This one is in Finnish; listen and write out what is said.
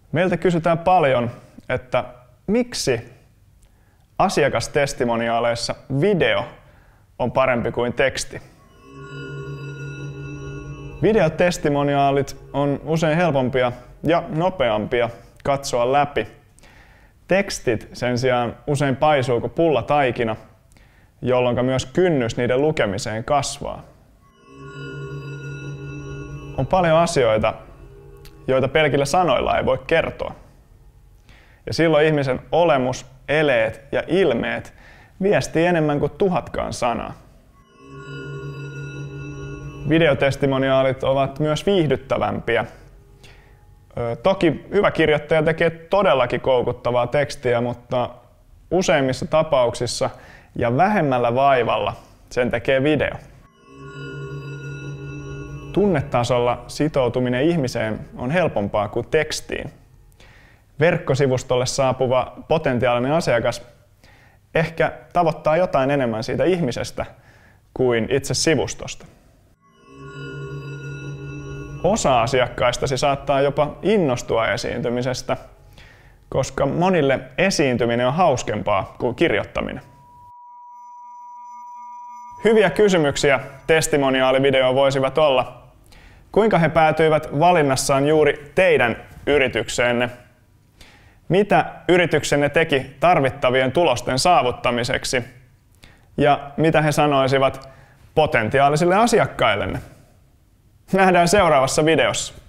Meiltä kysytään paljon, että miksi asiakastestimoniaaleissa video on parempi kuin teksti. Videotestimoniaalit on usein helpompia ja nopeampia katsoa läpi. Tekstit sen sijaan usein paisuu kuin pullataikina, jolloin myös kynnys niiden lukemiseen kasvaa. On paljon asioita, joita pelkillä sanoilla ei voi kertoa. Ja silloin ihmisen olemus, eleet ja ilmeet viestii enemmän kuin 1000 sanaa. Videotestimoniaalit ovat myös viihdyttävämpiä. Toki hyvä kirjoittaja tekee todellakin koukuttavaa tekstiä, mutta useimmissa tapauksissa ja vähemmällä vaivalla sen tekee video. Tunnetasolla sitoutuminen ihmiseen on helpompaa kuin tekstiin. Verkkosivustolle saapuva potentiaalinen asiakas ehkä tavoittaa jotain enemmän siitä ihmisestä kuin itse sivustosta. Osa asiakkaistasi saattaa jopa innostua esiintymisestä, koska monille esiintyminen on hauskempaa kuin kirjoittaminen. Hyviä kysymyksiä testimoniaalivideoon voisivat olla: kuinka he päätyivät valinnassaan juuri teidän yritykseenne? Mitä yrityksenne teki tarvittavien tulosten saavuttamiseksi? Ja mitä he sanoisivat potentiaalisille asiakkaillenne? Nähdään seuraavassa videossa.